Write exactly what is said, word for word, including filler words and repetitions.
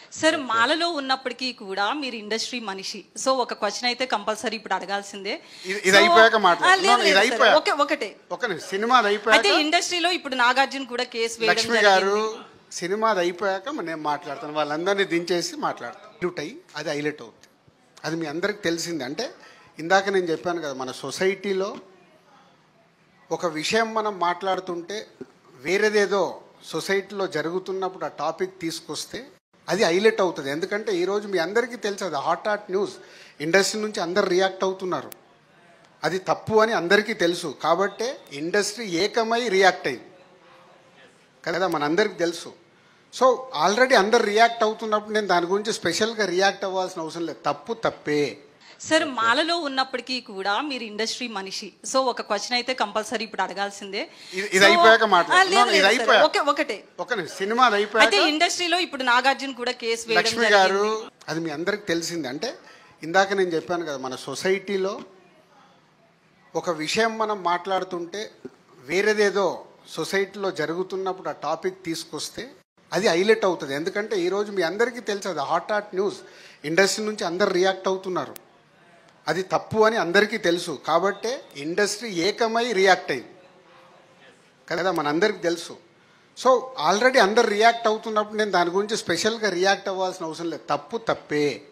Sir మాలలో ఉన్నప్పటికీ కూడా మీరు ఇండస్ట్రీ మనిషి, సో ఒక క్వశ్చన్ అయితే కంపల్సరీ ఇప్పుడు అడగాల్సిందే. ఇది అయిపోయాక మాట్లాడు. ఓకే ఒకటే ఒక సినిమా అయిపోయాక అయితే ఇండస్ట్రీలో ఇప్పుడు నాగార్జున కూడా కేసు వేయడం లక్ష్మి గారు సినిమా అయిపోయాక నేను మాట్లాడతాను, వాళ్ళందరినీ దించేసి మాట్లాడతాను. అది హైలైట్ అవుతుంది, అది మీ అందరికి తెలిసింది. అంటే ఇందాక నేను చెప్పాను కదా, మన సొసైటీలో ఒక విషయం మనం మాట్లాడుతుంటే వేరేదేదో సొసైటీలో జరుగుతున్నప్పుడు ఆ టాపిక్ తీసుకొస్తే అది హైలైట్ అవుతుంది. ఎందుకంటే ఈరోజు మీ అందరికీ తెలుసు, అది హాట్ హాట్ న్యూస్, ఇండస్ట్రీ నుంచి అందరు రియాక్ట్ అవుతున్నారు, అది తప్పు అని అందరికీ తెలుసు. కాబట్టే ఇండస్ట్రీ ఏకమై రియాక్ట్ అయింది కదా, మనందరికీ తెలుసు. సో ఆల్రెడీ అందరు రియాక్ట్ అవుతున్నప్పుడు నేను దాని గురించి స్పెషల్గా రియాక్ట్ అవ్వాల్సిన అవసరం లేదు. తప్పు తప్పే. సార్ మాలలో ఉన్నప్పటికీ కూడా మీరు ఇండస్ట్రీ మనిషి, సో ఒక క్వశ్చన్ అయితే కంపల్సరీ ఇప్పుడు అడగాల్సిందే. ఇది అయిపోయాక మాట్లాడు. ఓకే ఒకటే ఒక సినిమా అయిపోయాక అయితే ఇండస్ట్రీలో ఇప్పుడు నాగార్జున కూడా కేసు వేయడం లక్ష్మి గారు అది మీ అందరికి తెలిసింది. అంటే ఇందాక నేను చెప్పాను కదా, మన సొసైటీలో ఒక విషయం మనం మాట్లాడుతుంటే వేరేదేదో సొసైటీలో జరుగుతున్నప్పుడు ఆ టాపిక్ తీసుకొస్తే అది హైలైట్ అవుతుంది. ఎందుకంటే ఈరోజు మీ అందరికీ తెలుసు, అది హాట్ హాట్ న్యూస్, ఇండస్ట్రీ నుంచి అందరు రియాక్ట్ అవుతున్నారు, అది తప్పు అని అందరికీ తెలుసు. కాబట్టే ఇండస్ట్రీ ఏకమై రియాక్ట్ అయింది కదా, మనందరికీ తెలుసు. సో ఆల్రెడీ అందరు రియాక్ట్ అవుతున్నప్పుడు నేను దాని గురించి స్పెషల్గా రియాక్ట్ అవ్వాల్సిన అవసరం లేదు. తప్పు తప్పే.